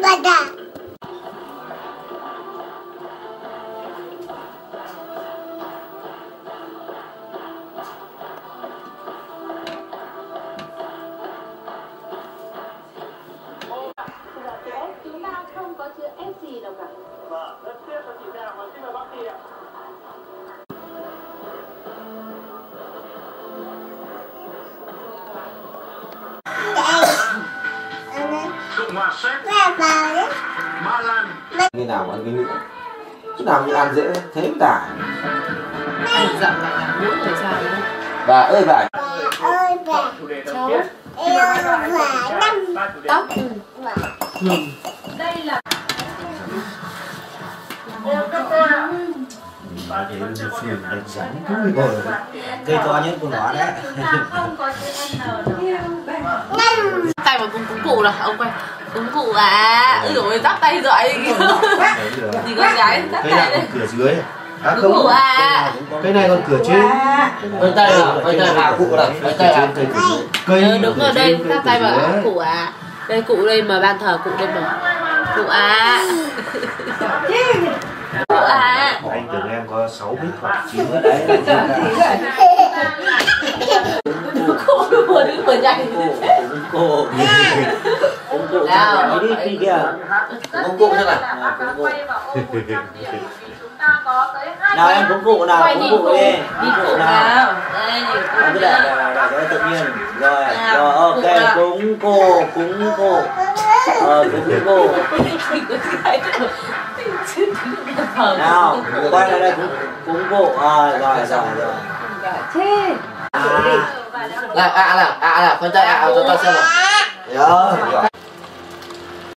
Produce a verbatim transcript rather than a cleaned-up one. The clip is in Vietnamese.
Chúng ta không có chữ S gì đâu cả. Vâng, rất tiếc là chị nào mà xin mời bác Kỳ ạ. Cộng hòa Séc, Ba Lan. Như nào mà ăn cái nữa, chứ nào như ăn dễ thế mới tả. Ăn dặm lại là mũi người sao đúng không? Bà ơi bà. Ơi bà. Cháu Yêu và năm. tóc. Ừ. Đây là Bà thấy nó phim đánh rắn rồi. Cây to nhất của nó đấy. chúng ta không có chữ N đâu cả. Tay vào cúng cúng cụ nào ông quay. Cúng cụ à. Ôi dồi ôi giáp tay giỏi kìa. Nhìn con gái giáp Cây tay nào đây. còn cửa dưới à? Cúng cụ à. Cây này còn cửa trên. Vân tay à, vân tay à, cụ này, vân tay à. Cây Ừ, đúng rồi đây giáp tay vào cụ à. Đây cụ đây mà ban thờ cụ đây mà. Cụ à. Cụ à. Anh tưởng em có sáu bít hoặc chín ở đấy. Cụ vừa đứng vừa nhảy. Cụ, ông cụ Nào. đi đi kìa. Ông cụ thế này. Nào em cúng cụ nào, Quay cúng nhìn cụ cụ. đi. Nhìn cụ nào. Đây nhìn cụ Cứ để để để cho nó tự nhiên. Rồi, rồi ok, cúng cụ, cúng cụ. Ờ, cúng cụ. Nào, quay lại đây cúng cúng cụ. Rồi, rồi, rồi, rồi. Thế. À, là à là à là phân tay à cho tao xem nào. Rồi.